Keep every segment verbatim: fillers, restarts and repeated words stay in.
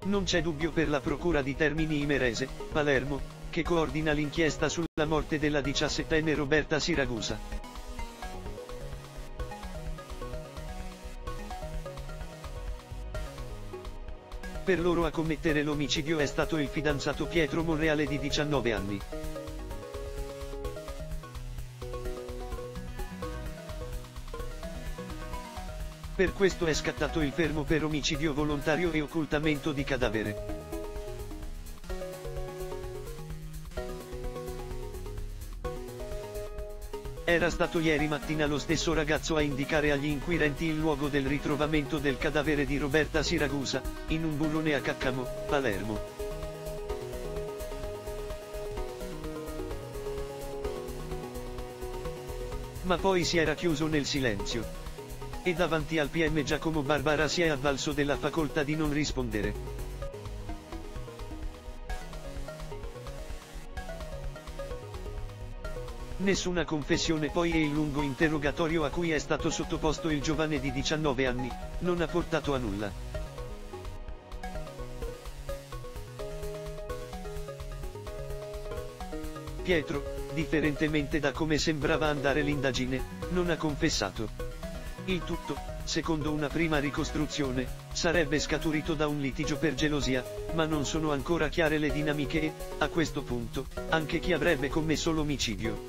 Non c'è dubbio per la Procura di Termini Imerese, Palermo, che coordina l'inchiesta sulla morte della diciassettenne Roberta Siragusa. Per loro a commettere l'omicidio è stato il fidanzato Pietro Monreale di diciannove anni. Per questo è scattato il fermo per omicidio volontario e occultamento di cadavere. Era stato ieri mattina lo stesso ragazzo a indicare agli inquirenti il luogo del ritrovamento del cadavere di Roberta Siragusa, in un burrone a Caccamo, Palermo. Ma poi si era chiuso nel silenzio. E davanti al P M Giacomo Barbara si è avvalso della facoltà di non rispondere. Nessuna confessione poi e il lungo interrogatorio a cui è stato sottoposto il giovane di diciannove anni, non ha portato a nulla. Pietro, differentemente da come sembrava andare l'indagine, non ha confessato. Il tutto, secondo una prima ricostruzione, sarebbe scaturito da un litigio per gelosia, ma non sono ancora chiare le dinamiche e, a questo punto, anche chi avrebbe commesso l'omicidio.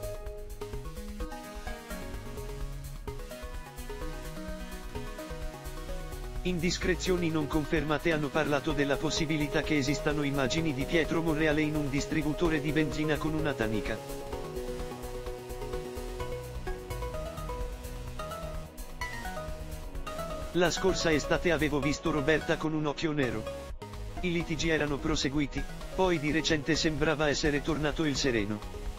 Indiscrezioni non confermate hanno parlato della possibilità che esistano immagini di Pietro Monreale in un distributore di benzina con una tanica. La scorsa estate avevo visto Roberta con un occhio nero. I litigi erano proseguiti, poi di recente sembrava essere tornato il sereno.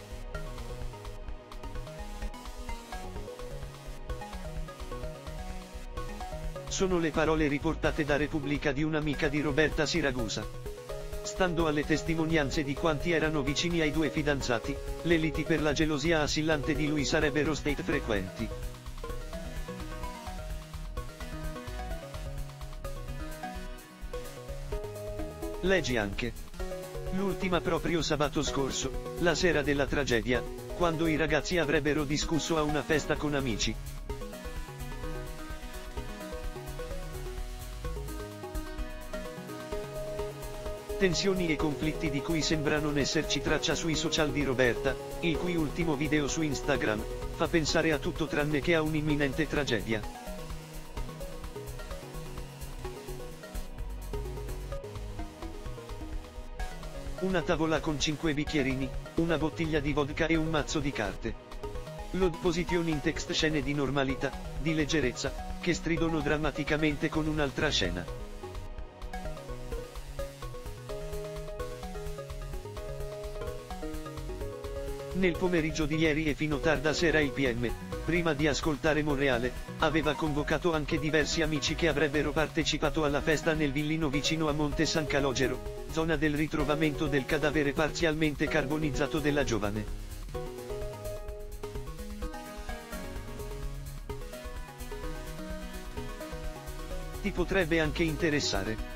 Sono le parole riportate da Repubblica di un'amica di Roberta Siragusa. Stando alle testimonianze di quanti erano vicini ai due fidanzati, le liti per la gelosia assillante di lui sarebbero state frequenti. Leggi anche. L'ultima proprio sabato scorso, la sera della tragedia, quando i ragazzi avrebbero discusso a una festa con amici. Tensioni e conflitti di cui sembra non esserci traccia sui social di Roberta, il cui ultimo video su Instagram fa pensare a tutto tranne che a un'imminente tragedia. Una tavola con cinque bicchierini, una bottiglia di vodka e un mazzo di carte. Load position in text, scene di normalità, di leggerezza, che stridono drammaticamente con un'altra scena. Nel pomeriggio di ieri e fino tarda sera il P M, prima di ascoltare Monreale, aveva convocato anche diversi amici che avrebbero partecipato alla festa nel villino vicino a Monte San Calogero, zona del ritrovamento del cadavere parzialmente carbonizzato della giovane. Ti potrebbe anche interessare.